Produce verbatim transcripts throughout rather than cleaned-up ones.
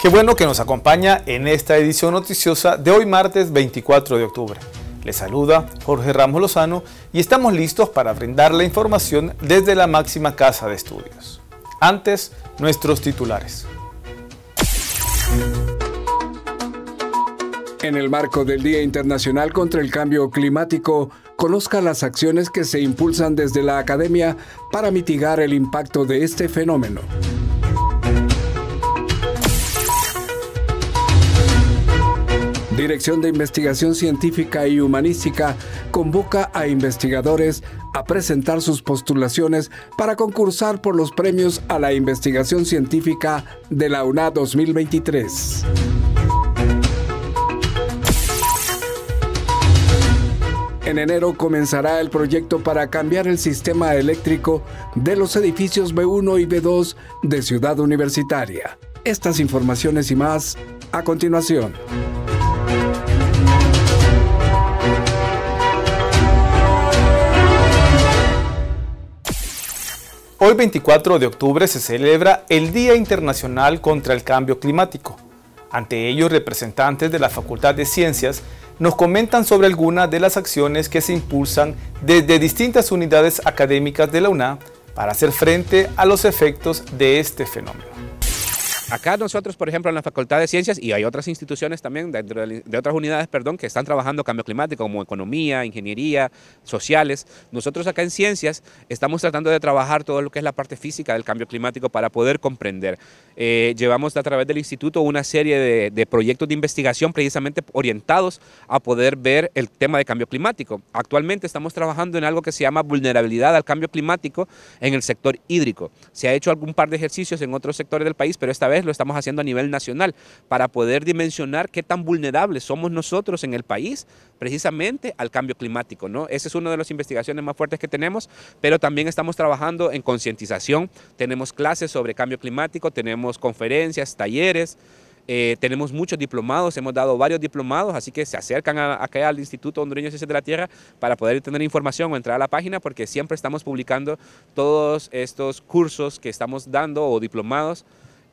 bueno que nos acompaña en esta edición noticiosa de hoy martes veinticuatro de octubre. Les saluda Jorge Ramos Lozano y estamos listos para brindar la información desde la máxima casa de estudios. Antes, nuestros titulares. En el marco del Día Internacional contra el Cambio Climático, conozca las acciones que se impulsan desde la academia para mitigar el impacto de este fenómeno. Dirección de Investigación Científica y Humanística convoca a investigadores a presentar sus postulaciones para concursar por los premios a la investigación científica de la U N A dos mil veintitrés. En enero comenzará el proyecto para cambiar el sistema eléctrico de los edificios B uno y B dos de Ciudad Universitaria. Estas informaciones y más a continuación. Hoy veinticuatro de octubre se celebra el Día Internacional contra el Cambio Climático. Ante ello, representantes de la Facultad de Ciencias nos comentan sobre algunas de las acciones que se impulsan desde distintas unidades académicas de la U N A para hacer frente a los efectos de este fenómeno. Acá nosotros, por ejemplo, en la Facultad de Ciencias, y hay otras instituciones también, dentro de, de otras unidades, perdón, que están trabajando cambio climático, como economía, ingeniería, sociales. Nosotros acá en Ciencias estamos tratando de trabajar todo lo que es la parte física del cambio climático para poder comprender. Eh, llevamos a través del instituto una serie de, de proyectos de investigación precisamente orientados a poder ver el tema de cambio climático. Actualmente estamos trabajando en algo que se llama vulnerabilidad al cambio climático en el sector hídrico. Se ha hecho algún par de ejercicios en otros sectores del país, pero esta vez lo estamos haciendo a nivel nacional para poder dimensionar qué tan vulnerables somos nosotros en el país precisamente al cambio climático, ¿no? Esa es una de las investigaciones más fuertes que tenemos, pero también estamos trabajando en concientización. Tenemos clases sobre cambio climático, tenemos conferencias, talleres, eh, tenemos muchos diplomados, hemos dado varios diplomados, así que se acercan a, acá al Instituto Hondureño de Ciencias de la Tierra para poder tener información o entrar a la página, porque siempre estamos publicando todos estos cursos que estamos dando o diplomados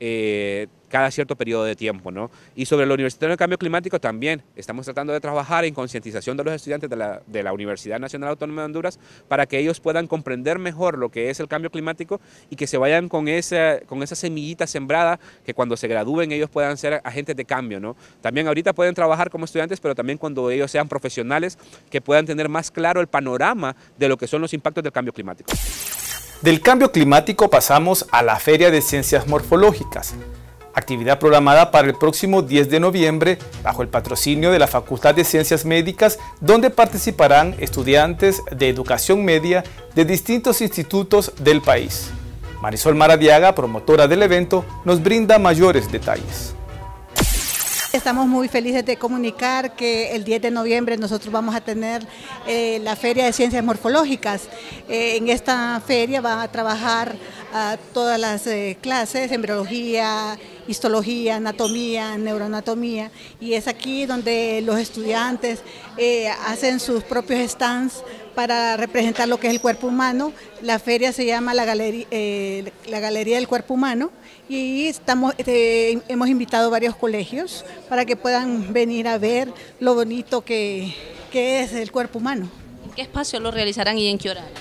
Eh, cada cierto periodo de tiempo, ¿no? Y sobre el Universitario de Cambio Climático también estamos tratando de trabajar en concientización de los estudiantes de la, de la Universidad Nacional Autónoma de Honduras para que ellos puedan comprender mejor lo que es el cambio climático y que se vayan con esa, con esa semillita sembrada, que cuando se gradúen ellos puedan ser agentes de cambio, ¿no? También ahorita pueden trabajar como estudiantes, pero también cuando ellos sean profesionales, que puedan tener más claro el panorama de lo que son los impactos del cambio climático. Del cambio climático pasamos a la Feria de Ciencias Morfológicas, actividad programada para el próximo diez de noviembre bajo el patrocinio de la Facultad de Ciencias Médicas, donde participarán estudiantes de educación media de distintos institutos del país. Marisol Maradiaga, promotora del evento, nos brinda mayores detalles. Estamos muy felices de comunicar que el diez de noviembre nosotros vamos a tener eh, la Feria de Ciencias Morfológicas. Eh, en esta feria van a trabajar uh, todas las eh, clases, embriología, histología, anatomía, neuroanatomía, y es aquí donde los estudiantes eh, hacen sus propios stands para representar lo que es el cuerpo humano. La feria se llama la Galería, eh, la Galería del Cuerpo Humano, y estamos, eh, hemos invitado varios colegios para que puedan venir a ver lo bonito que, que es el cuerpo humano. ¿En qué espacio lo realizarán y en qué horario?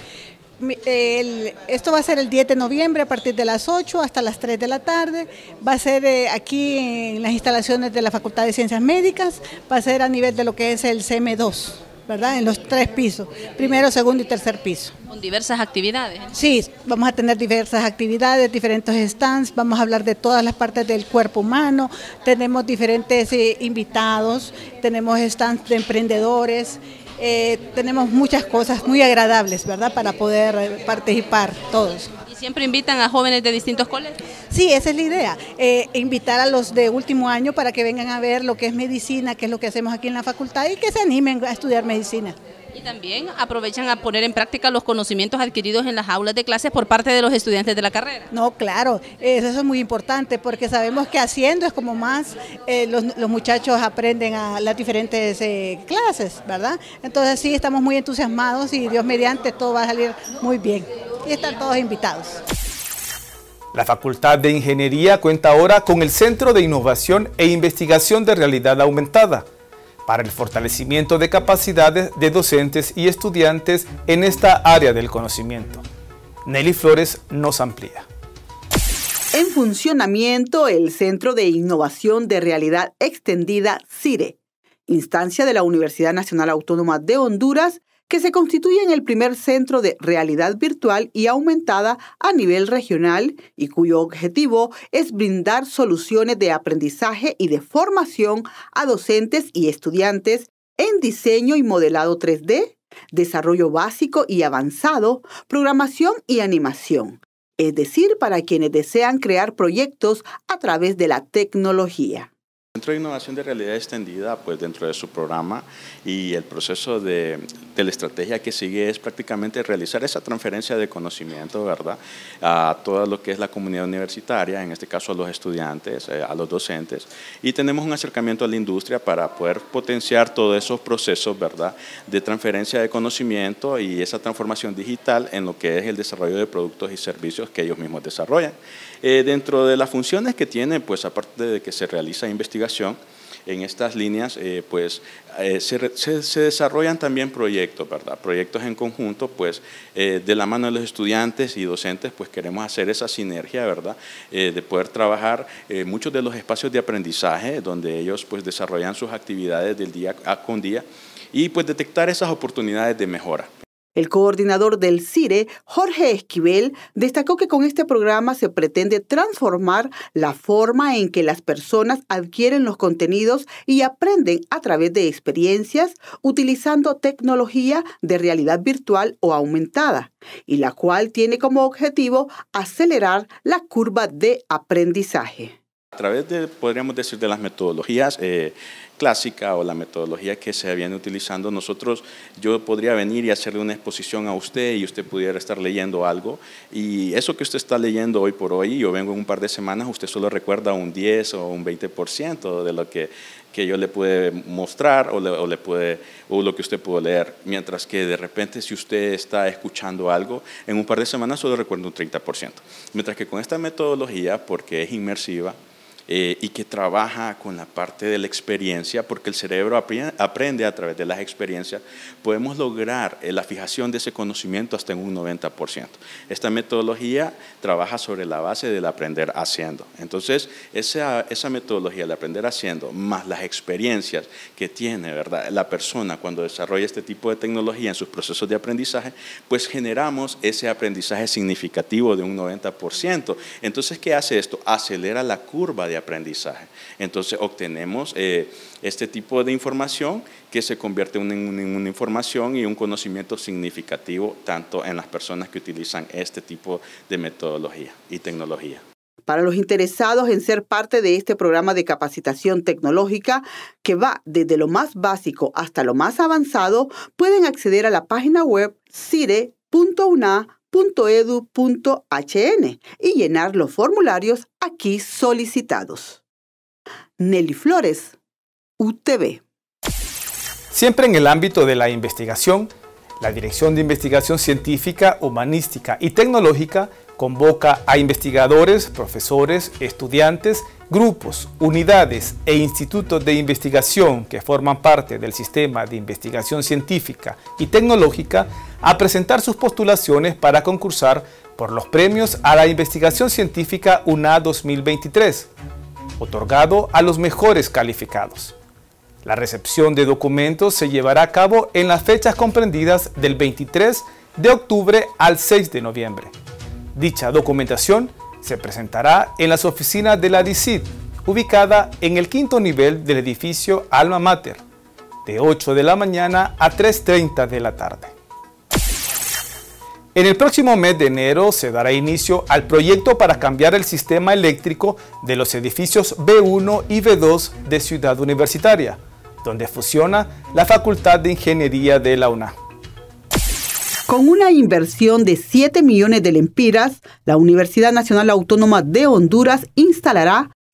El, esto va a ser el diez de noviembre a partir de las ocho hasta las tres de la tarde. Va a ser eh, aquí en las instalaciones de la Facultad de Ciencias Médicas, va a ser a nivel de lo que es el C M dos, ¿verdad? En los tres pisos, primero, segundo y tercer piso. ¿Con diversas actividades? Sí, vamos a tener diversas actividades, diferentes stands, vamos a hablar de todas las partes del cuerpo humano, tenemos diferentes eh, invitados, tenemos stands de emprendedores, eh, tenemos muchas cosas muy agradables, ¿verdad? Para poder eh, participar todos. ¿Y siempre invitan a jóvenes de distintos colegios? Sí, esa es la idea, eh, invitar a los de último año para que vengan a ver lo que es medicina, que es lo que hacemos aquí en la facultad, y que se animen a estudiar medicina. Y también aprovechan a poner en práctica los conocimientos adquiridos en las aulas de clases por parte de los estudiantes de la carrera. No, claro, eso es muy importante porque sabemos que haciendo es como más eh, los, los muchachos aprenden a las diferentes eh, clases, ¿verdad? Entonces sí, estamos muy entusiasmados y Dios mediante todo va a salir muy bien. Y están todos invitados. La Facultad de Ingeniería cuenta ahora con el Centro de Innovación e Investigación de Realidad Aumentada para el fortalecimiento de capacidades de docentes y estudiantes en esta área del conocimiento. Nelly Flores nos amplía. En funcionamiento el Centro de Innovación de Realidad Extendida CIRE, instancia de la Universidad Nacional Autónoma de Honduras, que se constituye en el primer centro de realidad virtual y aumentada a nivel regional y cuyo objetivo es brindar soluciones de aprendizaje y de formación a docentes y estudiantes en diseño y modelado tres D, desarrollo básico y avanzado, programación y animación, es decir, para quienes desean crear proyectos a través de la tecnología. El Centro de Innovación de Realidad Extendida, pues dentro de su programa y el proceso de, de la estrategia que sigue es prácticamente realizar esa transferencia de conocimiento, ¿verdad?, a toda lo que es la comunidad universitaria, en este caso a los estudiantes, eh, a los docentes, y tenemos un acercamiento a la industria para poder potenciar todos esos procesos, ¿verdad?, de transferencia de conocimiento y esa transformación digital en lo que es el desarrollo de productos y servicios que ellos mismos desarrollan. Eh, dentro de las funciones que tiene, pues aparte de que se realiza investigación, en estas líneas eh, pues eh, se, se, se desarrollan también proyectos, ¿verdad? Proyectos en conjunto, pues eh, de la mano de los estudiantes y docentes, pues queremos hacer esa sinergia, ¿verdad? Eh, de poder trabajar eh, muchos de los espacios de aprendizaje donde ellos pues desarrollan sus actividades del día con día y pues detectar esas oportunidades de mejora. El coordinador del CIRE, Jorge Esquivel, destacó que con este programa se pretende transformar la forma en que las personas adquieren los contenidos y aprenden a través de experiencias utilizando tecnología de realidad virtual o aumentada, y la cual tiene como objetivo acelerar la curva de aprendizaje. A través de, podríamos decir, de las metodologías eh, clásicas o la metodología que se viene utilizando, nosotros, yo podría venir y hacerle una exposición a usted y usted pudiera estar leyendo algo y eso que usted está leyendo hoy por hoy, yo vengo en un par de semanas, usted solo recuerda un diez o un veinte por ciento de lo que, que yo le pude mostrar o, le, o, le puede, o lo que usted pudo leer, mientras que de repente si usted está escuchando algo, en un par de semanas solo recuerda un treinta por ciento. Mientras que con esta metodología, porque es inmersiva, Eh, y que trabaja con la parte de la experiencia, porque el cerebro aprende a través de las experiencias, podemos lograr eh, la fijación de ese conocimiento hasta en un noventa por ciento. Esta metodología trabaja sobre la base del aprender haciendo. Entonces, esa, esa metodología de aprender haciendo, más las experiencias que tiene, ¿verdad?, la persona cuando desarrolla este tipo de tecnología en sus procesos de aprendizaje, pues generamos ese aprendizaje significativo de un noventa por ciento. Entonces, ¿qué hace esto? Acelera la curva de aprendizaje. Entonces obtenemos eh, este tipo de información que se convierte en una, en una información y un conocimiento significativo tanto en las personas que utilizan este tipo de metodología y tecnología. Para los interesados en ser parte de este programa de capacitación tecnológica que va desde lo más básico hasta lo más avanzado, pueden acceder a la página web cire punto u n a punto e d u punto h n y llenar los formularios aquí solicitados. Nelly Flores, U T V. Siempre en el ámbito de la investigación, la Dirección de Investigación Científica, Humanística y Tecnológica convoca a investigadores, profesores, estudiantes, grupos, unidades e institutos de investigación que forman parte del sistema de investigación científica y tecnológica a presentar sus postulaciones para concursar por los premios a la investigación científica U N A dos mil veintitrés, otorgado a los mejores calificados. La recepción de documentos se llevará a cabo en las fechas comprendidas del veintitrés de octubre al seis de noviembre. Dicha documentación se presentará en las oficinas de la D I C I D, ubicada en el quinto nivel del edificio Alma Mater, de ocho de la mañana a tres treinta de la tarde. En el próximo mes de enero se dará inicio al proyecto para cambiar el sistema eléctrico de los edificios B uno y B dos de Ciudad Universitaria, donde fusiona la Facultad de Ingeniería de la U N A. Con una inversión de siete millones de lempiras, la Universidad Nacional Autónoma de Honduras instalará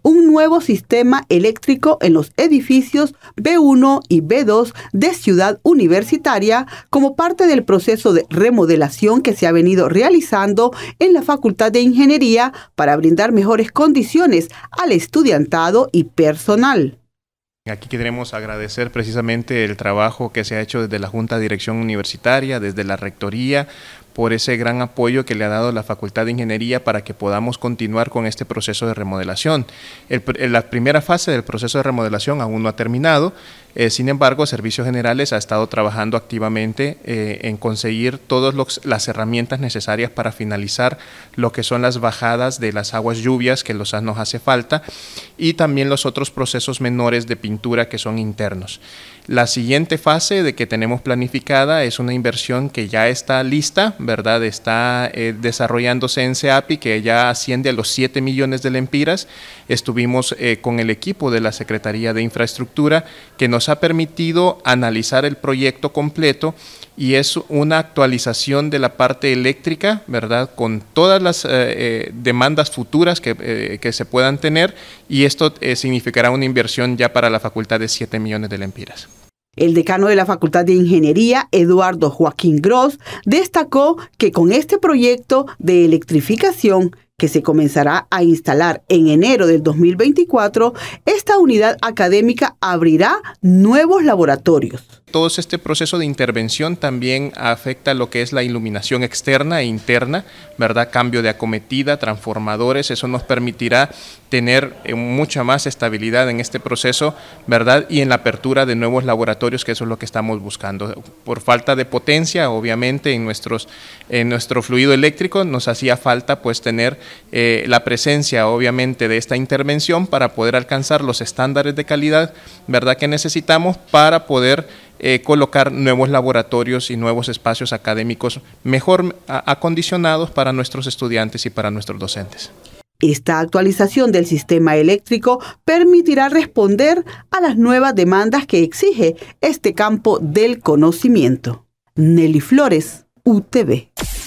un nuevo sistema eléctrico en los edificios B uno y B dos de Ciudad Universitaria como parte del proceso de remodelación que se ha venido realizando en la Facultad de Ingeniería para brindar mejores condiciones al estudiantado y personal. Aquí queremos agradecer precisamente el trabajo que se ha hecho desde la Junta de Dirección Universitaria, desde la Rectoría, por ese gran apoyo que le ha dado la Facultad de Ingeniería para que podamos continuar con este proceso de remodelación. El, la primera fase del proceso de remodelación aún no ha terminado, eh, sin embargo, Servicios Generales ha estado trabajando activamente eh, en conseguir todas las herramientas necesarias para finalizar lo que son las bajadas de las aguas lluvias que los, nos hace falta y también los otros procesos menores de pintura que son internos. La siguiente fase de que tenemos planificada es una inversión que ya está lista, ¿verdad? Está eh, desarrollándose en CEAPI, que ya asciende a los siete millones de lempiras. Estuvimos eh, con el equipo de la Secretaría de Infraestructura que nos ha permitido analizar el proyecto completo y es una actualización de la parte eléctrica, ¿verdad? Con todas las eh, eh, demandas futuras que, eh, que se puedan tener y esto eh, significará una inversión ya para la facultad de siete millones de lempiras. El decano de la Facultad de Ingeniería, Eduardo Joaquín Gross, destacó que con este proyecto de electrificación que se comenzará a instalar en enero del dos mil veinticuatro, esta unidad académica abrirá nuevos laboratorios. Todo este proceso de intervención también afecta lo que es la iluminación externa e interna, ¿verdad? Cambio de acometida, transformadores, eso nos permitirá tener eh, mucha más estabilidad en este proceso, ¿verdad? Y en la apertura de nuevos laboratorios, que eso es lo que estamos buscando. Por falta de potencia, obviamente, en, nuestros, en nuestro fluido eléctrico nos hacía falta pues tener eh, la presencia, obviamente, de esta intervención para poder alcanzar los estándares de calidad, ¿verdad? Que necesitamos para poder Eh, colocar nuevos laboratorios y nuevos espacios académicos mejor acondicionados para nuestros estudiantes y para nuestros docentes. Esta actualización del sistema eléctrico permitirá responder a las nuevas demandas que exige este campo del conocimiento. Nelly Flores, U T V.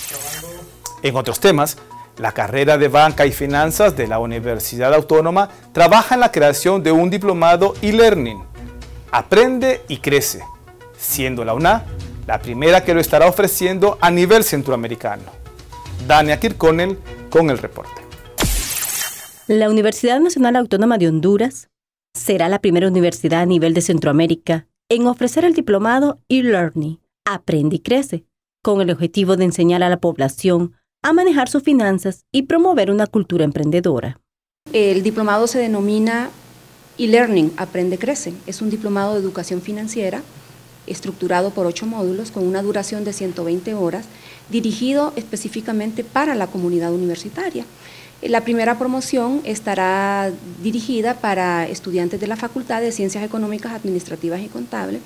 En otros temas, la carrera de Banca y Finanzas de la Universidad Autónoma trabaja en la creación de un diplomado e-learning. Aprende y crece, siendo la U N A la primera que lo estará ofreciendo a nivel centroamericano. Dania Kirkonel con el reporte. La Universidad Nacional Autónoma de Honduras será la primera universidad a nivel de Centroamérica en ofrecer el diplomado e-learning Aprende y crece, con el objetivo de enseñar a la población a manejar sus finanzas y promover una cultura emprendedora. El diplomado se denomina e-learning Aprende y crece. Es un diplomado de educación financiera estructurado por ocho módulos con una duración de ciento veinte horas, dirigido específicamente para la comunidad universitaria. La primera promoción estará dirigida para estudiantes de la Facultad de Ciencias Económicas, Administrativas y Contables,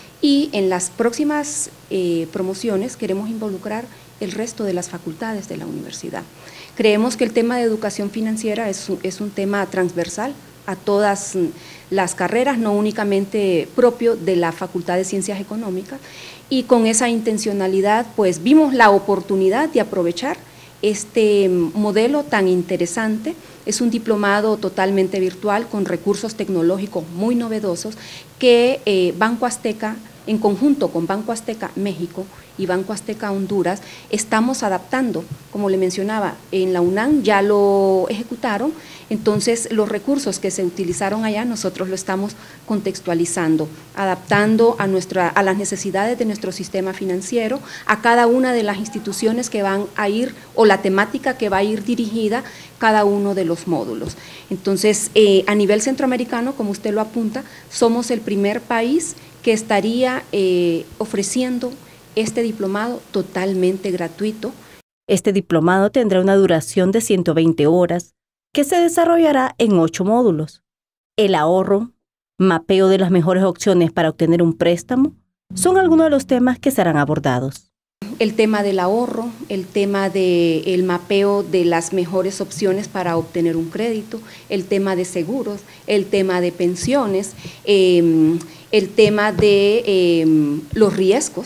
y en las próximas eh, promociones queremos involucrar el resto de las facultades de la universidad. Creemos que el tema de educación financiera es un, es un tema transversal a todas las carreras, no únicamente propio de la Facultad de Ciencias Económicas, y con esa intencionalidad pues vimos la oportunidad de aprovechar este modelo tan interesante. Es un diplomado totalmente virtual con recursos tecnológicos muy novedosos que eh, Banco Azteca, en conjunto con Banco Azteca México y Banco Azteca Honduras, estamos adaptando. Como le mencionaba, en la UNAM ya lo ejecutaron, entonces los recursos que se utilizaron allá nosotros lo estamos contextualizando, adaptando a, nuestra, a las necesidades de nuestro sistema financiero, a cada una de las instituciones que van a ir, o la temática que va a ir dirigida cada uno de los módulos. Entonces, eh, a nivel centroamericano, como usted lo apunta, somos el primer país que estaría eh, ofreciendo este diplomado totalmente gratuito. Este diplomado tendrá una duración de ciento veinte horas, que se desarrollará en ocho módulos. El ahorro, mapeo de las mejores opciones para obtener un préstamo, son algunos de los temas que serán abordados. El tema del ahorro, el tema del mapeo de las mejores opciones para obtener un crédito, el tema de seguros, el tema de pensiones, eh, el tema de eh, los riesgos,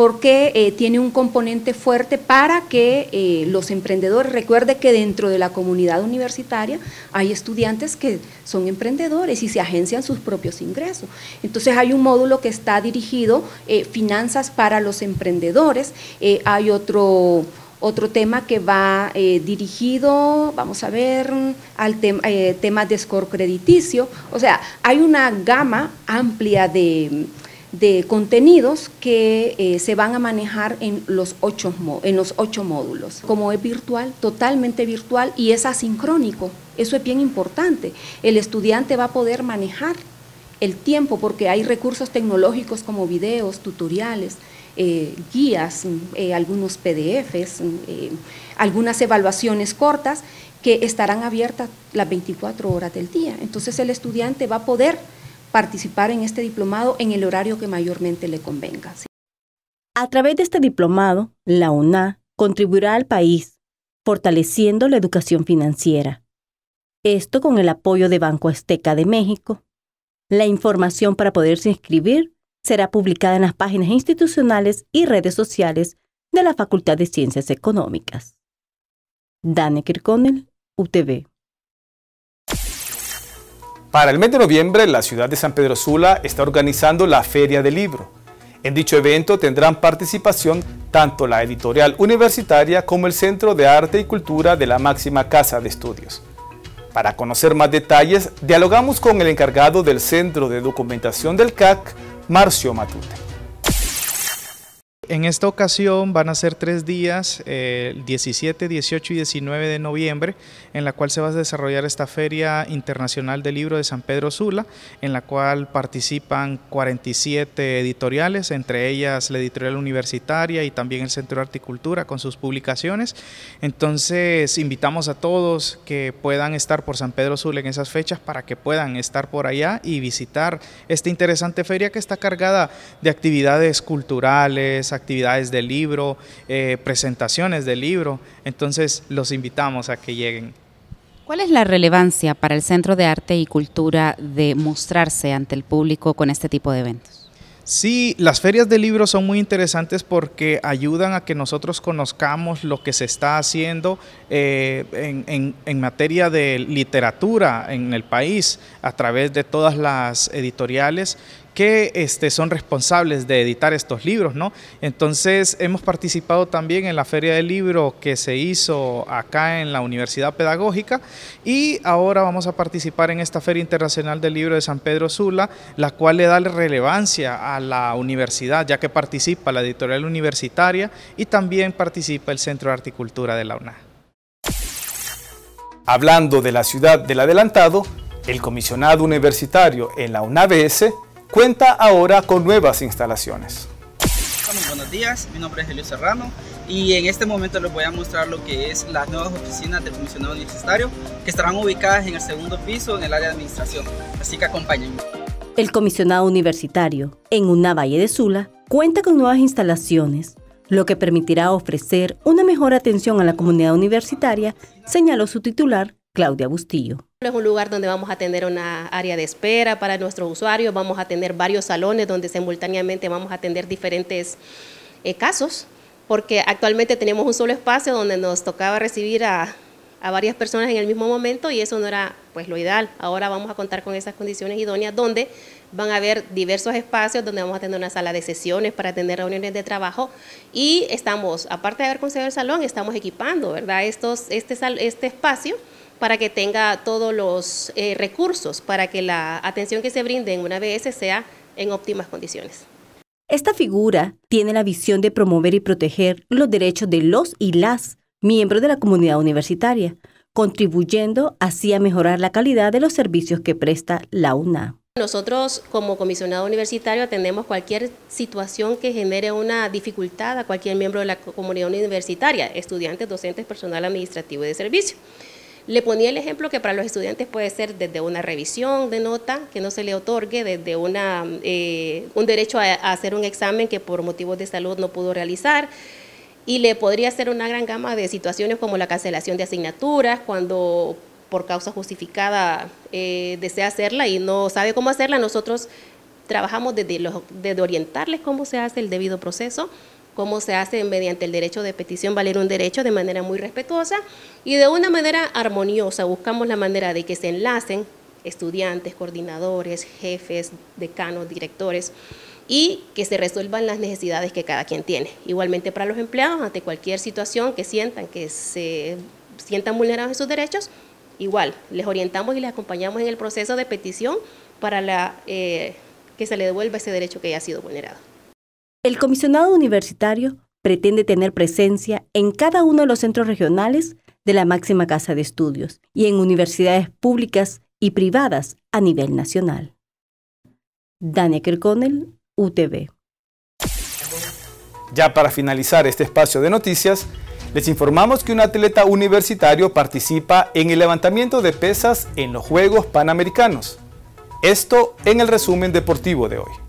porque eh, tiene un componente fuerte para que eh, los emprendedores, recuerde que dentro de la comunidad universitaria hay estudiantes que son emprendedores y se agencian sus propios ingresos. Entonces hay un módulo que está dirigido, eh, finanzas para los emprendedores, eh, hay otro... Otro tema que va eh, dirigido, vamos a ver, al tema, eh, temas de score crediticio. O sea, hay una gama amplia de, de contenidos que eh, se van a manejar en los, ocho, en los ocho módulos. Como es virtual, totalmente virtual y es asincrónico, eso es bien importante. El estudiante va a poder manejar el tiempo porque hay recursos tecnológicos como videos, tutoriales, Eh, guías, eh, algunos P D Fs, eh, algunas evaluaciones cortas que estarán abiertas las veinticuatro horas del día. Entonces el estudiante va a poder participar en este diplomado en el horario que mayormente le convenga. ¿Sí? A través de este diplomado, la U N A contribuirá al país, fortaleciendo la educación financiera. Esto con el apoyo de Banco Azteca de México. La información para poderse inscribir será publicada en las páginas institucionales y redes sociales de la Facultad de Ciencias Económicas. Dane Kirkonel, U T V. Para el mes de noviembre, la ciudad de San Pedro Sula está organizando la Feria del Libro. En dicho evento tendrán participación tanto la editorial universitaria como el Centro de Arte y Cultura de la máxima casa de estudios. Para conocer más detalles, dialogamos con el encargado del Centro de Documentación del C A C, Marcio Matute. En esta ocasión van a ser tres días, eh, diecisiete, dieciocho y diecinueve de noviembre, en la cual se va a desarrollar esta Feria Internacional del Libro de San Pedro Sula, en la cual participan cuarenta y siete editoriales, entre ellas la editorial universitaria y también el Centro de Arte y Cultura con sus publicaciones. Entonces invitamos a todos que puedan estar por San Pedro Sula en esas fechas para que puedan estar por allá y visitar esta interesante feria que está cargada de actividades culturales, actividades de libro, eh, presentaciones de libro. Entonces los invitamos a que lleguen. ¿Cuál es la relevancia para el Centro de Arte y Cultura de mostrarse ante el público con este tipo de eventos? Sí, las ferias de libros son muy interesantes porque ayudan a que nosotros conozcamos lo que se está haciendo eh, en, en, en materia de literatura en el país a través de todas las editoriales que este, son responsables de editar estos libros, ¿no? Entonces hemos participado también en la Feria del Libro que se hizo acá en la Universidad Pedagógica y ahora vamos a participar en esta Feria Internacional del Libro de San Pedro Sula, la cual le da relevancia a la universidad, ya que participa la editorial universitaria y también participa el Centro de Arte y Cultura de la U N A. Hablando de la ciudad del adelantado, el comisionado universitario en la U N A B S cuenta ahora con nuevas instalaciones. Muy buenos días, mi nombre es Elio Serrano y en este momento les voy a mostrar lo que es las nuevas oficinas del comisionado universitario que estarán ubicadas en el segundo piso en el área de administración, así que acompáñenme. El comisionado universitario en U N A Valle de Sula cuenta con nuevas instalaciones, lo que permitirá ofrecer una mejor atención a la comunidad universitaria, señaló su titular, Claudia Bustillo. Es un lugar donde vamos a tener una área de espera para nuestros usuarios, vamos a tener varios salones donde simultáneamente vamos a atender diferentes eh, casos, porque actualmente tenemos un solo espacio donde nos tocaba recibir a, a varias personas en el mismo momento y eso no era pues lo ideal. Ahora vamos a contar con esas condiciones idóneas donde van a haber diversos espacios donde vamos a tener una sala de sesiones para tener reuniones de trabajo y estamos, aparte de haber conseguido el salón, estamos equipando, ¿verdad? Estos, este, este espacio para que tenga todos los eh, recursos para que la atención que se brinde en una B S sea en óptimas condiciones. Esta figura tiene la visión de promover y proteger los derechos de los y las miembros de la comunidad universitaria, contribuyendo así a mejorar la calidad de los servicios que presta la U N A. Nosotros como comisionado universitario atendemos cualquier situación que genere una dificultad a cualquier miembro de la comunidad universitaria, estudiantes, docentes, personal administrativo y de servicio. Le ponía el ejemplo que para los estudiantes puede ser desde una revisión de nota que no se le otorgue, desde una, eh, un derecho a, a hacer un examen que por motivos de salud no pudo realizar, y le podría ser una gran gama de situaciones como la cancelación de asignaturas, cuando por causa justificada eh, desea hacerla y no sabe cómo hacerla. Nosotros trabajamos desde, los, desde orientarles cómo se hace el debido proceso cómo se hace mediante el derecho de petición valer un derecho de manera muy respetuosa y de una manera armoniosa. Buscamos la manera de que se enlacen estudiantes, coordinadores, jefes, decanos, directores, y que se resuelvan las necesidades que cada quien tiene. Igualmente para los empleados, ante cualquier situación que sientan que se sientan vulnerados en sus derechos, igual, les orientamos y les acompañamos en el proceso de petición para la, eh, que se le devuelva ese derecho que haya sido vulnerado. El comisionado universitario pretende tener presencia en cada uno de los centros regionales de la máxima casa de estudios y en universidades públicas y privadas a nivel nacional. Dania Kirkconnell, U T V. Ya para finalizar este espacio de noticias, les informamos que un atleta universitario participa en el levantamiento de pesas en los Juegos Panamericanos. Esto en el resumen deportivo de hoy.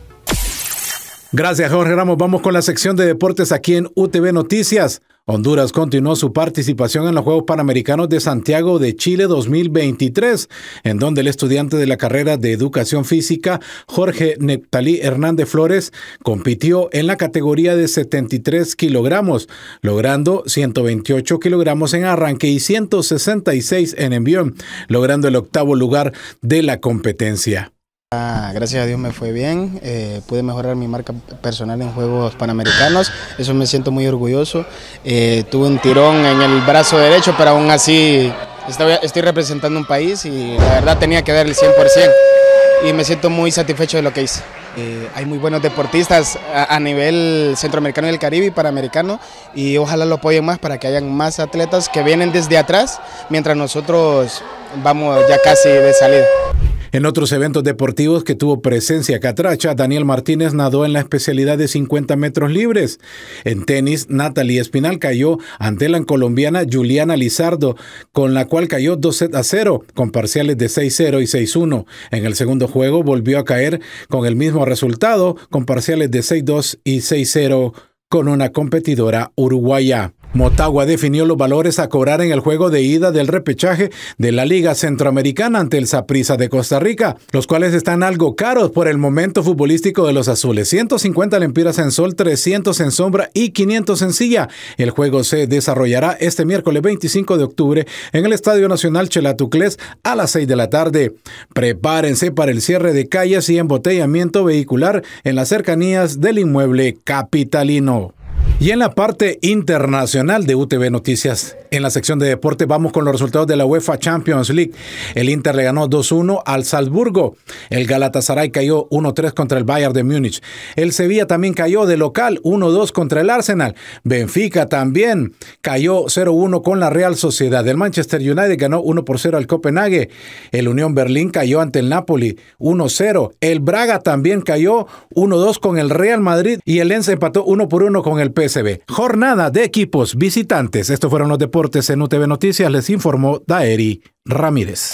Gracias, Jorge Ramos. Vamos con la sección de deportes aquí en U T V Noticias. Honduras continuó su participación en los Juegos Panamericanos de Santiago de Chile dos mil veintitrés, en donde el estudiante de la carrera de Educación Física, Jorge Neptalí Hernández Flores, compitió en la categoría de setenta y tres kilogramos, logrando ciento veintiocho kilogramos en arranque y ciento sesenta y seis en envión, logrando el octavo lugar de la competencia. Ah, gracias a Dios me fue bien, eh, pude mejorar mi marca personal en Juegos Panamericanos, eso me siento muy orgulloso. Eh, tuve un tirón en el brazo derecho, pero aún así estoy, estoy representando un país y la verdad tenía que dar el cien por ciento y me siento muy satisfecho de lo que hice. Eh, hay muy buenos deportistas a, a nivel centroamericano y del Caribe y panamericano y ojalá lo apoyen más para que hayan más atletas que vienen desde atrás mientras nosotros vamos ya casi de salida. En otros eventos deportivos que tuvo presencia Catracha, Daniel Martínez nadó en la especialidad de cincuenta metros libres. En tenis, Natalie Espinal cayó ante la colombiana Juliana Lizardo, con la cual cayó dos sets a cero, con parciales de seis cero y seis uno. En el segundo juego volvió a caer con el mismo resultado, con parciales de seis dos y seis cero, con una competidora uruguaya. Motagua definió los valores a cobrar en el juego de ida del repechaje de la Liga Centroamericana ante el Saprissa de Costa Rica, los cuales están algo caros por el momento futbolístico de los azules. ciento cincuenta lempiras en sol, trescientos en sombra y quinientos en silla. El juego se desarrollará este miércoles veinticinco de octubre en el Estadio Nacional Chelatuclés a las seis de la tarde. Prepárense para el cierre de calles y embotellamiento vehicular en las cercanías del inmueble capitalino. Y en la parte internacional de U T V Noticias, en la sección de deporte, vamos con los resultados de la UEFA Champions League. El Inter le ganó dos uno al Salzburgo. El Galatasaray cayó uno tres contra el Bayern de Múnich. El Sevilla también cayó de local uno dos contra el Arsenal. Benfica también cayó cero uno con la Real Sociedad. El Manchester United ganó uno por cero al Copenhague. El Unión Berlín cayó ante el Napoli uno cero. El Braga también cayó uno dos con el Real Madrid y el Lens empató uno por uno con el P S V. Jornada de equipos visitantes. Estos fueron los deportes en U T V Noticias. Les informó Daeri Ramírez.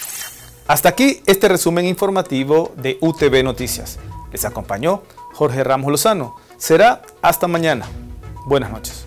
Hasta aquí este resumen informativo de U T V Noticias. Les acompañó Jorge Ramos Lozano. Será hasta mañana. Buenas noches.